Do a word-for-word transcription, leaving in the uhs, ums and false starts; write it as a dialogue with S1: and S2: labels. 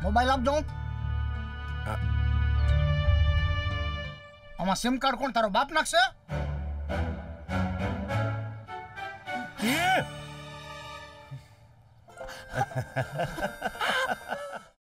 S1: Mobile આપજો. આમાં sim card કોણ તારો બાપ નાખશે?